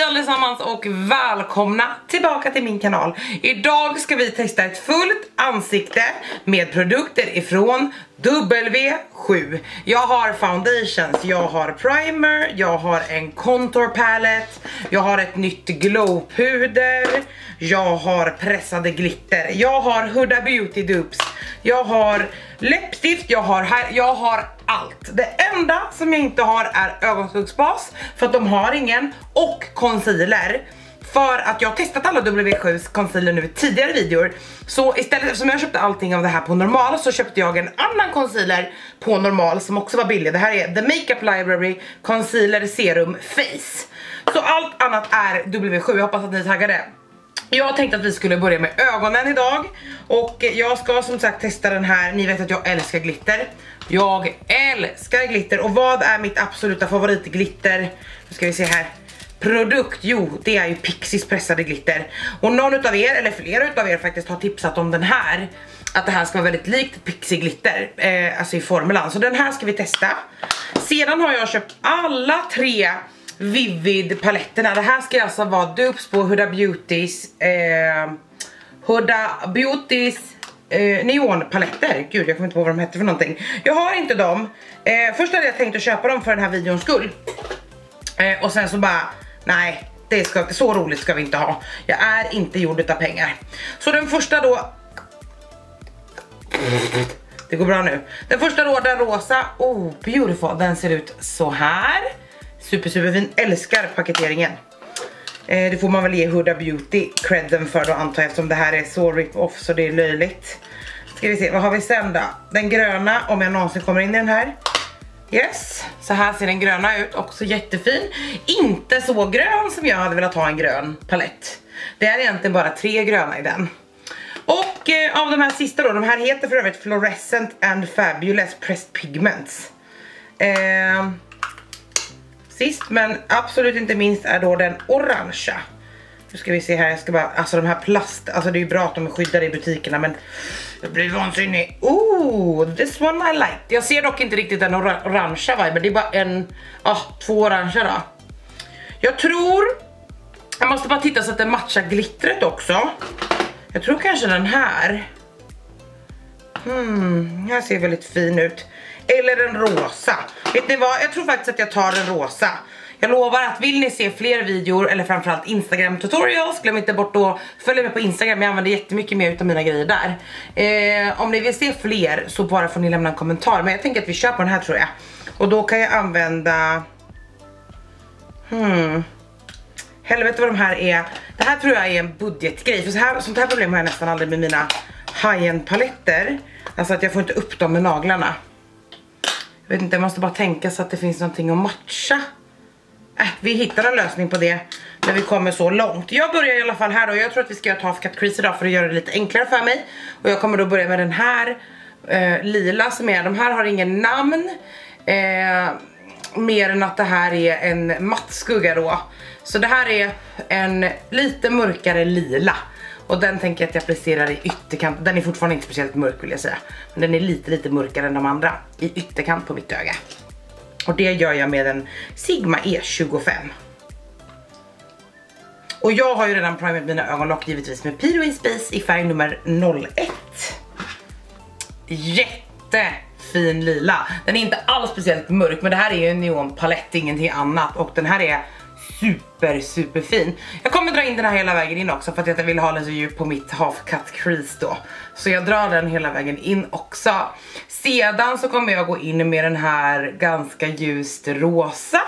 allesammans och välkomna tillbaka till min kanal. Idag ska vi testa ett fullt ansikte med produkter ifrån W7. Jag har foundations, jag har primer, jag har en contour palette, jag har ett nytt glowpuder, jag har pressade glitter, jag har Huda Beauty dupes, jag har läppstift, jag har allt. Det enda som jag inte har är ögonskuggsbas, för att de har ingen, och concealer. För att jag har testat alla W7s concealer nu i tidigare videor. Så istället som jag köpte allting av det här på normal, så köpte jag en annan concealer på normal som också var billig. Det här är The Makeup Library Concealer Serum Face. Så allt annat är W7, jag hoppas att ni är taggade. Jag tänkte att vi skulle börja med ögonen idag. Och jag ska som sagt testa den här. Ni vet att jag älskar glitter. Jag älskar glitter. Och vad är mitt absoluta favoritglitter? Nu ska vi se här. Produkt, jo det är ju Pixies pressade glitter. Och någon utav er, eller flera utav er faktiskt, har tipsat om den här. Att det här ska vara väldigt likt Pixie glitter, alltså i formulan. Så den här ska vi testa. Sedan har jag köpt alla tre Vivid paletterna. Det här ska alltså vara dupes på Huda Beautys neonpaletter. Gud, jag kommer inte på vad de heter för någonting. Jag har inte dem. Först hade jag tänkt att köpa dem för den här videons skull. Och sen så bara, nej, så roligt ska vi inte ha. Jag är inte gjord utav pengar. Så den första då, det går bra nu. Den första då, den rosa, oh beautiful. Den ser ut så här. Superfin, älskar paketeringen. Det får man väl ge Huda Beauty credden för då, antar jag, eftersom det här är så rip-off så det är löjligt. Ska vi se, vad har vi sen då? Den gröna, om jag någonsin kommer in i den här. Yes, så här ser den gröna ut, också jättefin. Inte så grön som jag hade velat ha en grön palett. Det är egentligen bara 3 gröna i den. Och av de här sista då, de här heter för övrigt Fluorescent and Fabulous Pressed Pigments. Sist men absolut inte minst är då den orangea. Nu ska vi se här, jag ska bara, alltså de här plast, alltså det är ju bra att de är skyddade i butikerna, men jag blir vansinnig. Oh, this one I like. Jag ser dock inte riktigt den orangea vibe, det är bara 2 orangea då. Jag tror, jag måste bara titta så att det matchar glittret också. Jag tror kanske den här. Här ser väldigt fin ut. Eller en rosa. Vet ni vad? Jag tror faktiskt att jag tar en rosa. Jag lovar att vill ni se fler videor, eller framförallt Instagram tutorials, glöm inte bort att följa med på Instagram. Jag använder jättemycket mer utav mina grejer där. Om ni vill se fler så bara får ni lämna en kommentar. Men jag tänker att vi kör på den här, tror jag. Och då kan jag använda helvete vad de här är. Det här tror jag är en budgetgrej. För sånt här problem har jag nästan aldrig med mina high-end paletter. Alltså att jag får inte upp dem med naglarna. Jag vet inte, jag måste bara tänka så att det finns någonting att matcha. Vi hittar en lösning på det när vi kommer så långt. Jag börjar i alla fall här då. Jag tror att vi ska göra Half Cut Crease idag för att göra det lite enklare för mig. Och jag kommer då börja med den här lila som är, de här har ingen namn. Mer än att det här är en matt skugga då. Så det här är en lite mörkare lila. Och den tänker jag att jag placerar i ytterkant. Den är fortfarande inte speciellt mörk, vill jag säga. Men den är lite mörkare än de andra. I ytterkant på mitt öga. Och det gör jag med en Sigma E25. Och jag har ju redan primat mina ögonlock givetvis med P2E Space i färg nummer 01. Jättefin lila. Den är inte alls speciellt mörk, men det här är ju en neonpalett, ingenting annat. Och den här är super fin. Jag kommer dra in den här hela vägen in också, för att jag vill ha den så djup på mitt half cut crease då. Så jag drar den hela vägen in också. Sedan så kommer jag gå in med den här ganska ljust rosa.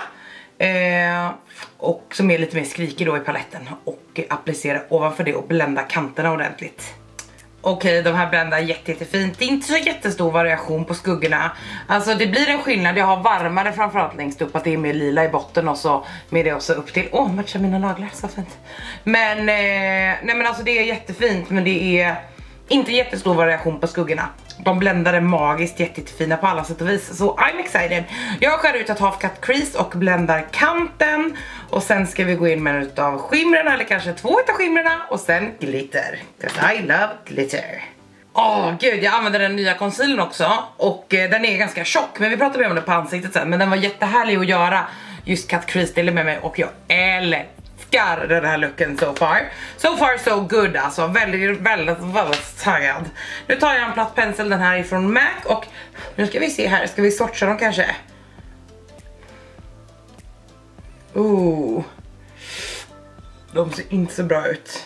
Och som är lite mer skrikig då i paletten. Och applicera ovanför det och blända kanterna ordentligt. Okej, de här bländar jättefint. Det är inte så jättestor variation på skuggorna. Alltså det blir en skillnad. Jag har varmare framförallt längst upp, att det är mer lila i botten och så med det också upp till. Matchar mina naglar, så fint. Men, nej men alltså det är jättefint, men det är inte jättestor variation på skuggorna. De bländar magiskt jättefina på alla sätt och vis. Så I'm excited. Jag skär ut ett half cut crease och bländar kanten. Och sen ska vi gå in med en utav skimrarna, eller kanske 2 utav skimrarna. Och sen glitter. 'Cause I love glitter. Gud, jag använder den nya concealern också. Och den är ganska tjock, men vi pratar mer om det på ansiktet sen. Men den var jättehärlig att göra. Just cut crease delen med mig. Och jag älskar älskar den här looken so far. So far so good alltså, väldigt taggad. Nu tar jag en platt pensel, den här ifrån MAC, och nu ska vi se här, ska vi swatcha dem kanske? De ser inte så bra ut.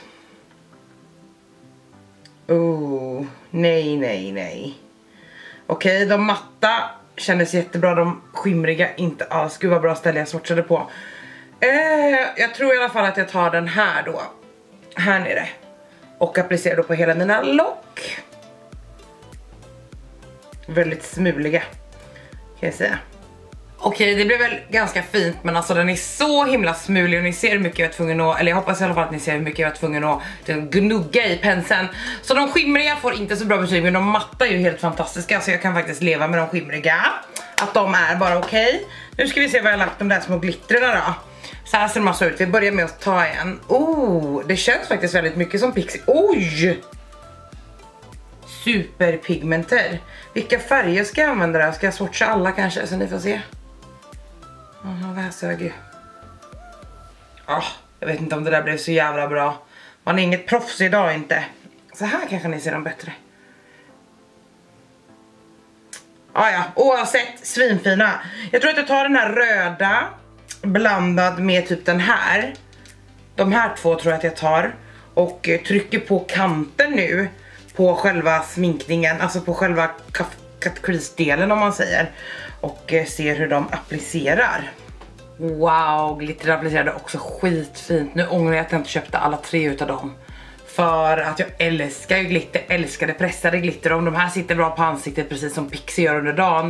Nej. Okej, de matta kändes jättebra, de skimriga inte alls. Gud vad bra ställe jag swatchade på. Jag tror i alla fall att jag tar den här då, här nere, och applicerar då på hela mina lock. Väldigt smuliga kan jag säga. Okej, det blev väl ganska fint, men alltså den är så himla smulig och ni ser hur mycket jag är tvungen att, eller jag hoppas i alla fall att ni ser hur mycket jag är tvungen att gnugga i penseln. Så de skimriga får inte så bra betyg, men de matta är ju helt fantastiska, så jag kan faktiskt leva med de skimriga. Att de är bara okej. Nu ska vi se vad jag har lagt de där små glittrarna då. Så här ser de massa ut, vi börjar med att ta en. Det känns faktiskt väldigt mycket som Pixie. Oj! Superpigmenter. Vilka färger ska jag använda där? Ska jag swatcha alla kanske, så ni får se. Det här sög ju. Jag vet inte om det där blev så jävla bra. Man är inget proffs idag inte. Så här kanske ni ser dem bättre. Ja, oavsett, svinfina. Jag tror att jag tar den här röda blandad med typ den här. De här två tror jag att jag tar. Och trycker på kanten nu på själva sminkningen, alltså på själva cut crease-delen om man säger. Och ser hur de applicerar. Wow, glitter applicerade också skitfint. Nu ångrar jag att jag inte köpte alla 3 utav dem. För att jag älskar ju glitter, älskar det pressade glitter. Om de här sitter bra på ansiktet precis som Pixie gör under dagen.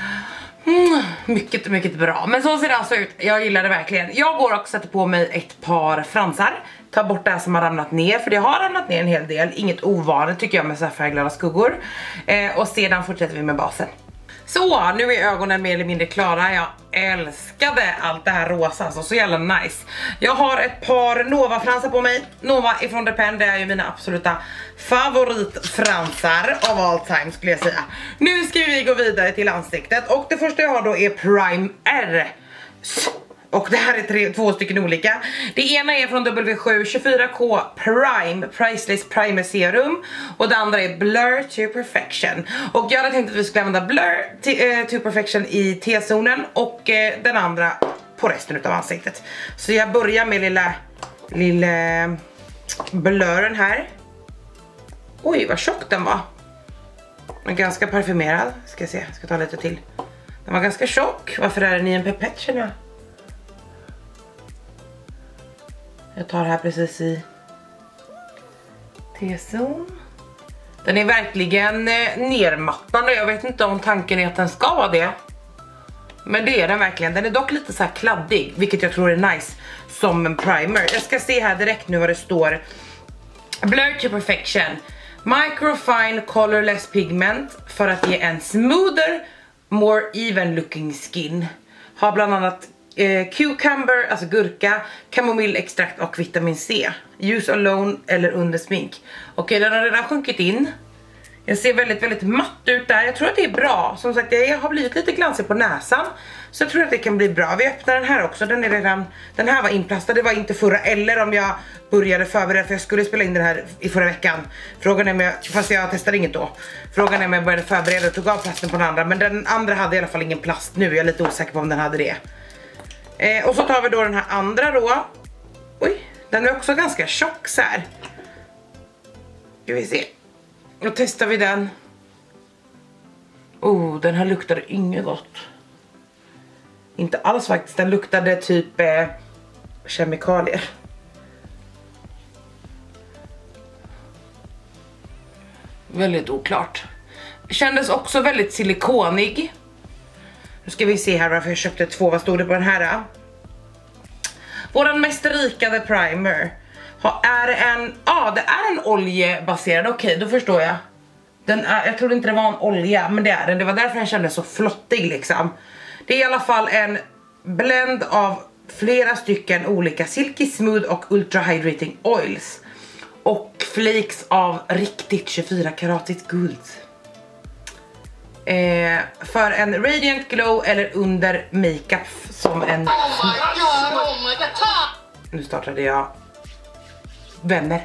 Mycket bra. Men så ser det alltså ut, jag gillar det verkligen. Jag går och sätter på mig ett par fransar. Ta bort det här som har ramlat ner, för det har ramlat ner en hel del. Inget ovanligt tycker jag med så här färgglada skuggor. Och sedan fortsätter vi med basen. Så, nu är ögonen mer eller mindre klara. Jag älskade allt det här rosa, alltså, så jävla nice. Jag har ett par Nova-fransar på mig. Nova ifrån Depend, det är ju mina absoluta favoritfransar av all time skulle jag säga. Nu ska vi gå vidare till ansiktet, och det första jag har då är Primer. Och det här är 2 stycken olika. Det ena är från W7 24K Prime Priceless Primer Serum. Och det andra är Blur to Perfection. Och jag hade tänkt att vi skulle använda Blur to Perfection i T-zonen, och den andra på resten av ansiktet. Så jag börjar med lilla blurren här. Oj, vad tjock den var. Den är ganska parfymerad. Ska ta lite till. Den var ganska tjock. Varför är den i en pipett känner jag? Jag tar här precis i T-zon. Den är verkligen nermattande. Jag vet inte om tanken är att den ska vara det. Men det är den verkligen. Den är dock lite så här kladdig, vilket jag tror är nice som en primer. Jag ska se här direkt nu vad det står. Blur to Perfection. Microfine colorless pigment för att ge en smoother, more even looking skin. Har bland annat cucumber, alltså gurka, kamomillextrakt och vitamin C. Use alone eller under smink. Okej, den har redan sjunkit in. Jag ser väldigt matt ut där. Jag tror att det är bra. Som sagt, jag har blivit lite glansig på näsan. Så jag tror att det kan bli bra. Vi öppnar den här också. Den här var inplastad. Det var inte förra, eller om jag började förbereda, för jag skulle spela in den här i förra veckan. Frågan är om fast jag testade inget då. Frågan är om jag började förbereda och tog av plasten på den andra. Men den andra hade i alla fall ingen plast nu. Jag är lite osäker på om den hade det. Och så tar vi då den här andra då. Oj, den är också ganska tjock så här. Ska vi se. Då testar vi den. Den här luktade inget gott. Inte alls faktiskt. Den luktade typ kemikalier. Väldigt oklart. Kändes också väldigt silikonig. Nu ska vi se här varför jag köpte 2. Vad stod det på den här? Våran mest rikade primer. Det är en oljebaserad. Okej, då förstår jag. Jag trodde inte det var en olja, men det är den. Det var därför den kändes så flottig liksom. Det är i alla fall en blend av flera stycken olika silky smooth och ultra hydrating oils. Och flakes av riktigt 24-karatigt guld. För en radiant glow eller under makeup som en... Nu startade jag vänner.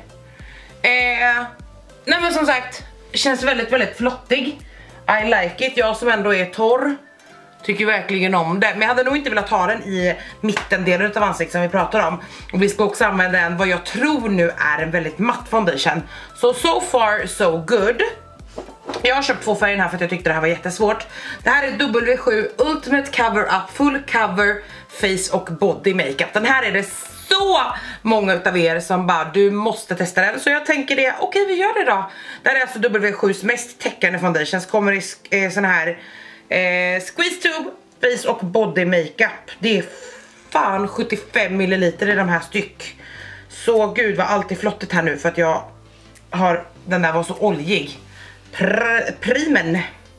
Nej men som sagt, känns väldigt flottig. I like it, jag som ändå är torr tycker verkligen om det. Men jag hade nog inte velat ha den i mittendelen av ansiktet som vi pratar om. Och vi ska också använda en, vad jag tror nu är en väldigt matt foundation. So far so good. Jag har köpt 2 färger här för att jag tyckte det här var jättesvårt. Det här är W7 Ultimate Cover Up Full Cover Face och Body Makeup. Den här är det så många utav er som bara, du måste testa den. Så jag tänker det, okej vi gör det då. Det här är alltså W7s mest täckande foundations. Kommer i sån här squeeze tube, face och body makeup. Det är fan 75 ml i de här styck. Så gud vad allt är flottigt här nu för att jag har, den där var så oljig. Primen.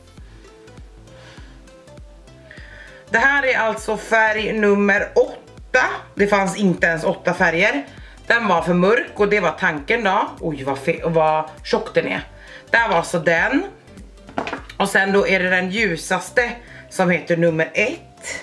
Det här är alltså färg nummer 8. Det fanns inte ens 8 färger. Den var för mörk och det var tanken då. Oj vad tjock den är. Där var så den. Och sen då är det den ljusaste som heter nummer 1.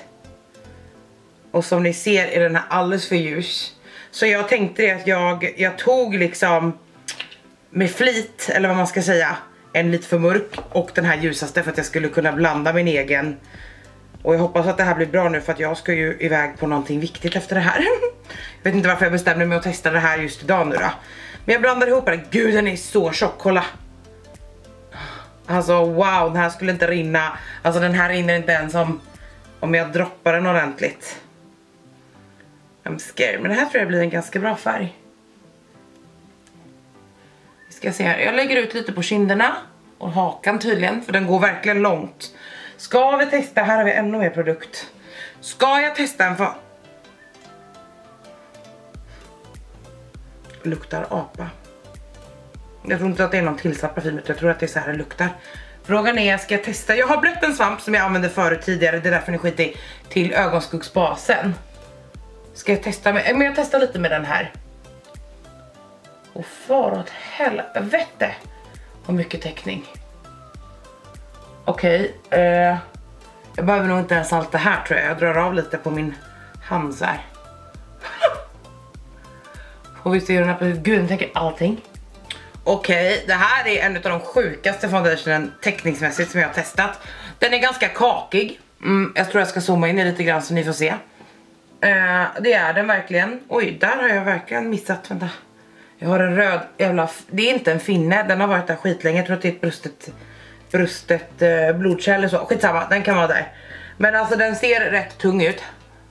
Och som ni ser är den här alldeles för ljus. Så jag tänkte det att jag tog liksom med flit, eller vad man ska säga, en lite för mörk och den här ljusaste för att jag skulle kunna blanda min egen. Och jag hoppas att det här blir bra nu för att jag ska ju iväg på någonting viktigt efter det här. Jag vet inte varför jag bestämde mig att testa det här just idag nu då. Men jag blandar ihop den. Gud, den är så tjock, kolla. Alltså wow, den här skulle inte rinna. Alltså den här rinner inte ens om jag droppar den ordentligt. I'm scared, men det här tror jag blir en ganska bra färg. Vi ska se här, jag lägger ut lite på kinderna och hakan tydligen, för den går verkligen långt. Ska vi testa, här har vi ännu mer produkt. Ska jag testa en för... Luktar apa. Jag tror inte att det är någon tillsatt parfym, jag tror att det är så här det luktar. Frågan är, ska jag testa? Jag har blött en svamp som jag använde förut tidigare, det är därför ni skiter i, till ögonskuggsbasen. Ska jag testa med, men jag testar lite med den här. Och far åt helvete vad mycket täckning. Okej, jag behöver nog inte ens allt det här tror jag. Jag drar av lite på min hand så här. Får vi se hur den här, gud den tänker allting. Okej, det här är en av de sjukaste foundationen täckningsmässigt som jag har testat. Den är ganska kakig. Jag tror jag ska zooma in lite grann så ni får se. Det är den verkligen. Oj, där har jag verkligen missat. Vänta. Jag har en röd jävla... Det är inte en finne, den har varit där skitlänge. Jag tror att det är ett brustet blodkärl eller så. Skitsamma, den kan vara där. Men alltså den ser rätt tung ut.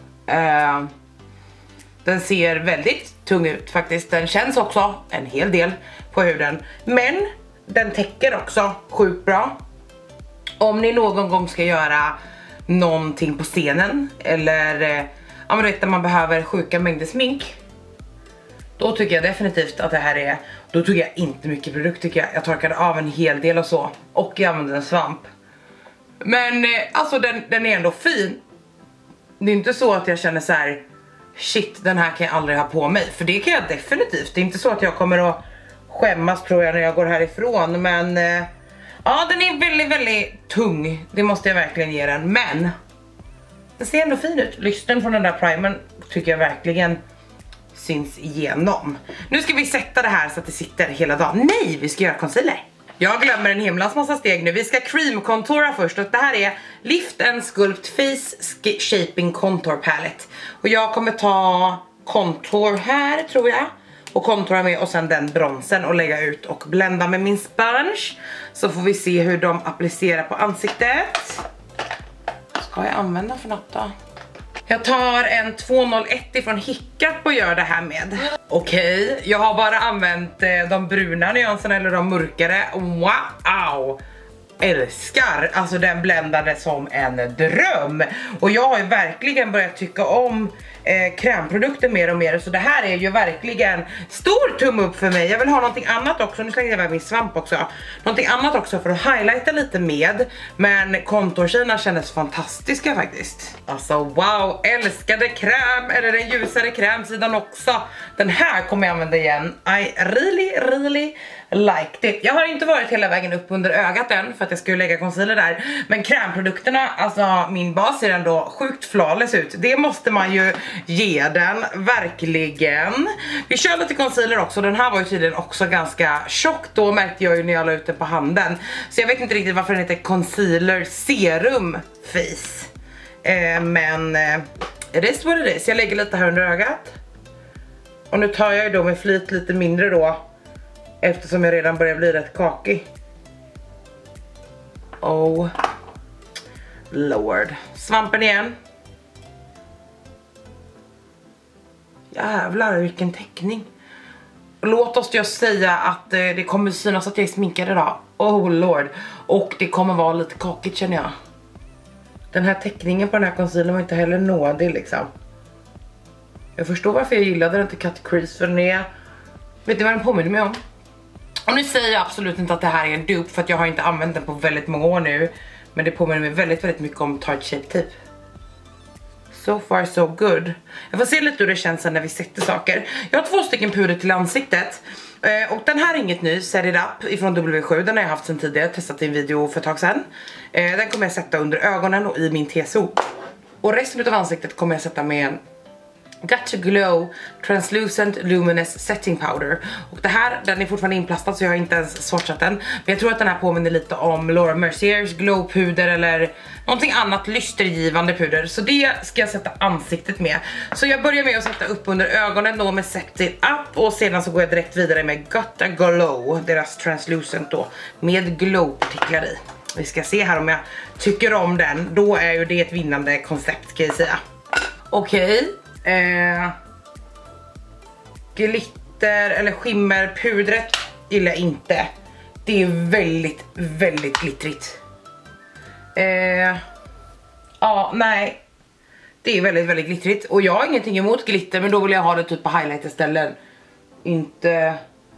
Den ser väldigt tung ut faktiskt. Den känns också en hel del på huden. Men den täcker också sjukt bra. Om ni någon gång ska göra någonting på scenen eller ja, men vet, man behöver sjuka mängder smink, då tycker jag definitivt att det här är, då tog jag inte mycket produkt tycker jag. Jag torkade av en hel del och så. Och jag använde en svamp. Men alltså den är ändå fin. Det är inte så att jag känner så här: shit, den här kan jag aldrig ha på mig. För det kan jag definitivt. Det är inte så att jag kommer att skämmas tror jag när jag går härifrån. Men ja, den är väldigt tung. Det måste jag verkligen ge den. Men den ser ändå fin ut. Lysten från den där primern tycker jag verkligen syns igenom. Nu ska vi sätta det här så att det sitter hela dagen. Nej, vi ska göra concealer. Jag glömmer en himlans massa steg nu. Vi ska cream contoura först. Och det här är Lift and Sculpt Face Shaping Contour Palette. Och jag kommer ta contour här tror jag. Och contoura med och sen den bronsen och lägga ut och blenda med min sponge. Så får vi se hur de applicerar på ansiktet. Ska jag använda för något då? Jag tar en 201 från Hiccup och gör det här med. Okej, jag har bara använt de bruna nyanserna eller de mörkare. Wow! Älskar, alltså den bländade som en dröm. Och jag har ju verkligen börjat tycka om krämprodukter mer och mer. Så det här är ju verkligen stor tumme upp för mig. Jag vill ha någonting annat också. Nu slänger jag iväg min svamp också. Någonting annat också för att highlighta lite med. Men kontorkina kändes fantastiska faktiskt. Alltså wow, älskade kräm. Eller den ljusare krämsidan också. Den här kommer jag använda igen. I really liked it. Jag har inte varit hela vägen upp under ögat än för att jag skulle lägga concealer där. Men krämprodukterna, alltså min bas ser ändå sjukt flawless ut. Det måste man ju ge den, verkligen. Vi kör lite concealer också. Den här var ju tydligen också ganska tjock. Då märkte jag ju när jag la ut den på handen. Så jag vet inte riktigt varför den heter concealer serum face. Men it is what it is. Jag lägger lite här under ögat. Och nu tar jag ju då med flit lite mindre då, eftersom jag redan börjar bli rätt kakig. Oh lord. Svampen igen. Jävlar vilken teckning. Låt oss just säga att det kommer synas att jag är sminkad idag. Oh lord. Och det kommer vara lite kakigt känner jag. Den här teckningen på den här concealern var inte heller nådig liksom. Jag förstår varför jag gillade den till Cut Crease, för den är... Vet ni vad den påminner mig om? Och nu säger jag absolut inte att det här är en dupe, för att jag har inte använt den på väldigt många år nu. Men det påminner mig väldigt, väldigt mycket om Tarte Shape Tape. So far so good. Jag får se lite hur det känns sen när vi sätter saker. Jag har 2 stycken puder till ansiktet. Och den här är inget ny, Set It Up ifrån W7. Den har jag haft sedan tidigare, testat i en video för ett tag sedan. Den kommer jag sätta under ögonen och i min T-zon. Och resten av ansiktet kommer jag sätta med en Got to Glow Translucent Luminous Setting Powder. Och det här, den är fortfarande inplastad så jag har inte ens swatchat den. Men jag tror att den här påminner lite om Laura Merciers Glow puder eller någonting annat lystergivande puder. Så det ska jag sätta ansiktet med. Så jag börjar med att sätta upp under ögonen då med Set It Up. Och sedan så går jag direkt vidare med Got to Glow, deras Translucent då, med glow-partiklar i. Vi ska se här om jag tycker om den. Då är ju det ett vinnande koncept kan jag säga. Okej. Glitter eller skimmerpudret gillar jag inte. Det är väldigt, väldigt glittrigt. Ja, nej. Det är väldigt, väldigt glittrigt. Och jag har ingenting emot glitter, men då vill jag ha det typ på highlighterställen. Inte...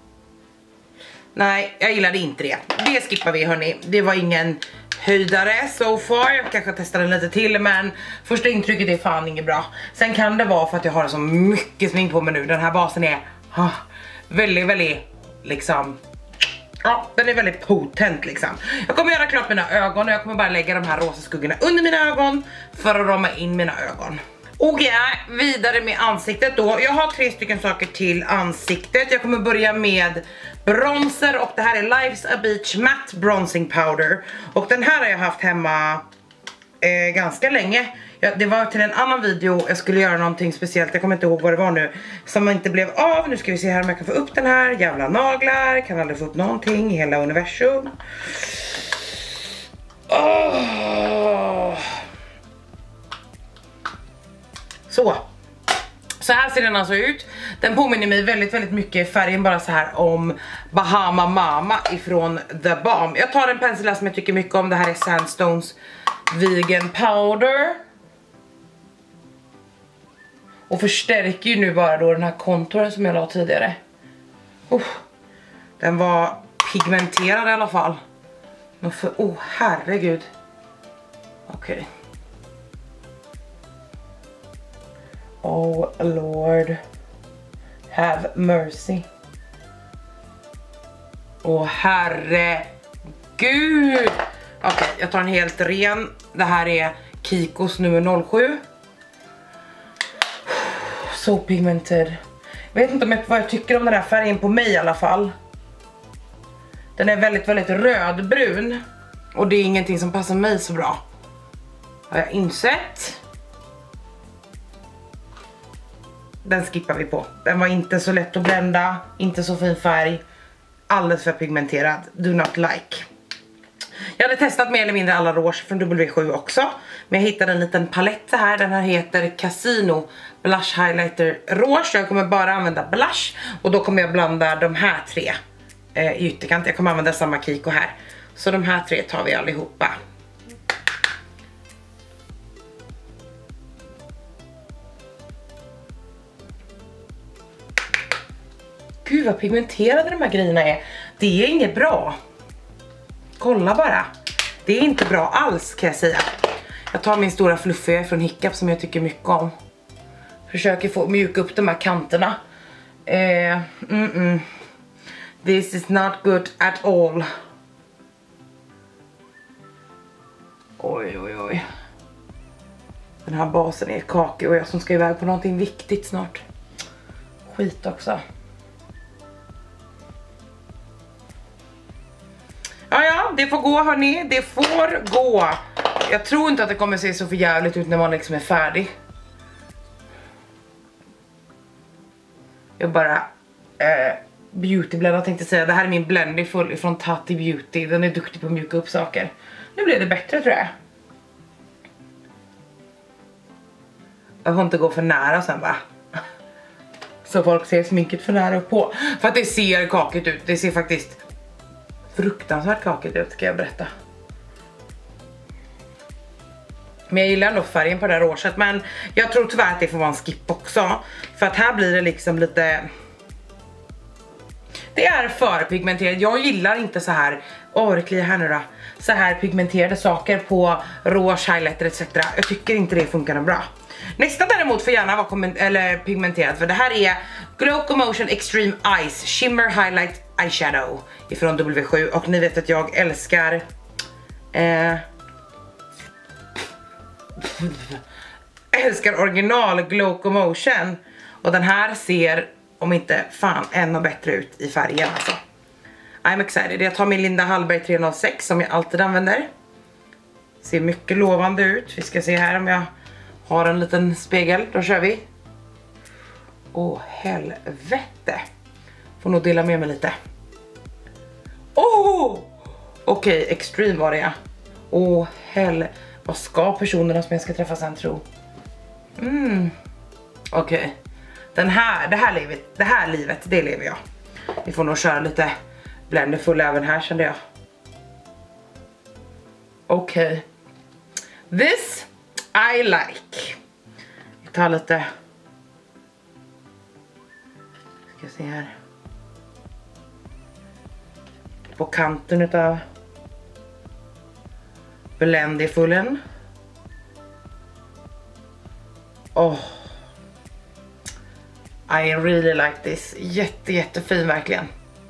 Nej, jag gillade inte det. Det skippar vi hörni. Det var ingen höjdare so far. Jag kanske testar den lite till, men första intrycket är fan inget bra. Sen kan det vara för att jag har så mycket smink på mig nu. Den här basen är väldigt, väldigt liksom... Ja, den är väldigt potent liksom. Jag kommer göra klart mina ögon och jag kommer bara lägga de här rosa skuggorna under mina ögon för att rama in mina ögon. Okej, vidare med ansiktet då. Jag har 3 stycken saker till ansiktet. Jag kommer börja med bronzer och det här är Life's a Beach Matte Bronzing Powder. Och den här har jag haft hemma ganska länge. Det var till en annan video jag skulle göra någonting speciellt. Jag kommer inte ihåg vad det var nu. Som inte blev av. Nu ska vi se här om jag kan få upp den här. Jävla naglar. Kan aldrig få upp någonting i hela universum. Så här ser den alltså ut. Den påminner mig väldigt, väldigt mycket färgen bara så här om Bahama Mama ifrån The Balm. Jag tar en pensel som jag tycker mycket om. Det här är Sandstones Vegan Powder. Och förstärker ju nu bara då den här konturen som jag la tidigare. Den var pigmenterad i alla fall. Men för, herregud. Okej. Oh Lord, have mercy. Herregud. Okej, jag tar en helt ren. Det här är Kikos nummer 07. So pigmented. Jag vet inte vad jag tycker om den här färgen på mig i alla fall. Den är väldigt, väldigt rödbrun. Och det är ingenting som passar mig så bra, har jag insett. Den skippar vi på. Den var inte så lätt att blända. Inte så fin färg. Alldeles för pigmenterad. Do not like. Jag hade testat mer eller mindre alla rouge från W7 också. Men jag hittade en liten palett här. Den här heter Casino Blush Highlighter Rouge. Jag kommer bara använda blush. Och då kommer jag blanda de här 3 i ytterkant. Jag kommer använda samma Kiko här. Så de här 3 tar vi allihopa. Gud vad pigmenterade de här grejerna är. Det är inget bra. Kolla bara. Det är inte bra alls kan jag säga. Jag tar min stora fluffiga från Hiccup som jag tycker mycket om. Försöker få mjuka upp de här kanterna. This is not good at all. Oj. Den här basen är kakig och jag som ska iväg på någonting viktigt snart. Skit också. Ja, det får gå hörni. Det får gå. Jag tror inte att det kommer se så för jävligt ut när man liksom är färdig. Jag bara beautyblendar tänkte säga. Det här är min blending full från Tati Beauty. Den är duktig på att mjuka upp saker. Nu blir det bättre tror jag. Jag får inte gå för nära sen va. Så folk ser sminket för nära upp på. För att det ser kakigt ut. Det ser faktiskt fruktansvärt kakigt ut ska jag berätta. Men jag gillar ändå färgen på det här råset. Men jag tror tyvärr att det får vara en skip också. För att här blir det liksom lite... Det är för pigmenterat. Jag gillar inte så här... det kliar här nu då. Så här pigmenterade saker på rouge, highlighter etc. Jag tycker inte det funkar bra. Nästa däremot får gärna vara pigmenterad. För det här är Glow Commotion Extreme Eyes Shimmer Highlight Eyeshadow ifrån W7. Och ni vet att jag älskar... älskar original Glow Commotion. Och den här ser, om inte fan, ännu bättre ut i färgen alltså. I'm excited. Jag tar min Linda Hallberg 306 som jag alltid använder. Ser mycket lovande ut. Vi ska se här om jag har en liten spegel. Då kör vi. Åh, helvete. Får nog dela med mig lite. Okej, extreme var det ja. Vad ska personerna som jag ska träffa sen tro? Okej. Det här livet, det lever jag. Vi får nog köra lite blenderfull även här kände jag. Okej. This I like. Vi tar lite. Ska se här. På kanten utav blenderfullen. I really like this. Jättefin verkligen.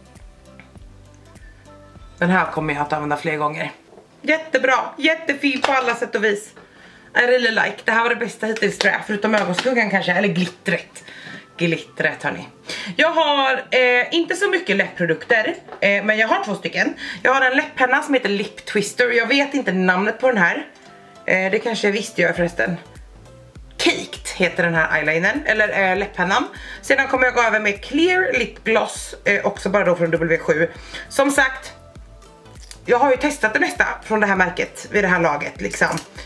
Den här kommer jag att använda fler gånger. Jättebra, jättefin på alla sätt och vis. I really like. Det här var det bästa hittills tror jag. Förutom ögonskuggan kanske, eller glittret. Glittret hörni. Jag har inte så mycket läppprodukter. Men jag har 2 stycken. Jag har en läpppenna som heter Lip Twister. Jag vet inte namnet på den här. Det kanske jag visste jag förresten. Caked heter den här eyelinern, eller läpppennan. Sedan kommer jag gå över med Clear Lip Gloss, också bara då från W7. Som sagt, jag har ju testat det mesta från det här märket vid det här laget liksom.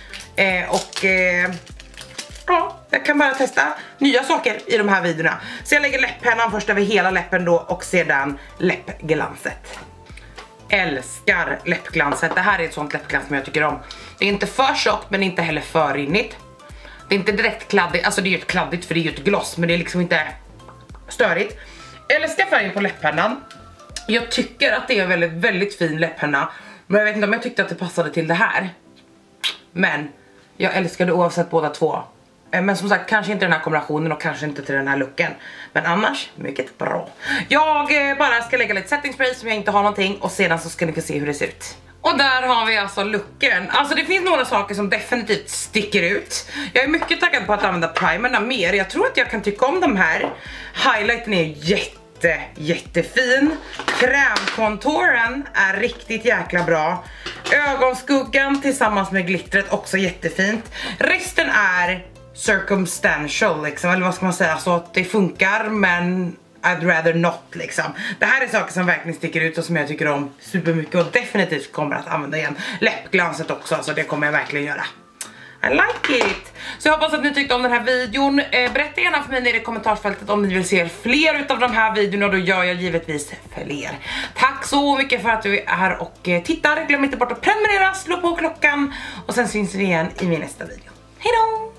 Ja, jag kan bara testa nya saker i de här videorna. Så jag lägger läpppennan först över hela läppen då och sedan läppglanset. Älskar läppglanset. Det här är ett sånt läppglans som jag tycker om. Det är inte för tjockt men inte heller för rinnigt. Det är inte direkt kladdigt, alltså det är ju ett kladdigt för det är ju ett gloss, men det är liksom inte störigt. Jag älskar färgen på läpppennan. Jag tycker att det är en väldigt fin läpppenna. Men jag vet inte om jag tyckte att det passade till det här. Men jag älskar det oavsett båda två. Men som sagt, kanske inte den här kombinationen och kanske inte till den här looken. Men annars, mycket bra. Jag bara ska lägga lite setting spray som jag inte har någonting. Och sedan så ska ni få se hur det ser ut. Och där har vi alltså looken. Alltså det finns några saker som definitivt sticker ut. Jag är mycket taggad på att använda primerna mer. Jag tror att jag kan tycka om de här. Highlighten är jättefin. Krämkonturen är riktigt jäkla bra. Ögonskuggan tillsammans med glittret också jättefint. Resten är circumstantial liksom, eller vad ska man säga, så att det funkar men I'd rather not liksom. Det här är saker som verkligen sticker ut och som jag tycker om supermycket och definitivt kommer att använda igen. Läppglanset också, så det kommer jag verkligen göra. I like it! Så jag hoppas att ni tyckte om den här videon. Berätta gärna för mig nere i kommentarsfältet om ni vill se fler utav de här videorna, och då gör jag givetvis fler. Tack så mycket för att du är här och tittar. Glöm inte bort att prenumerera, slå på klockan och sen syns vi igen i min nästa video. Hej då!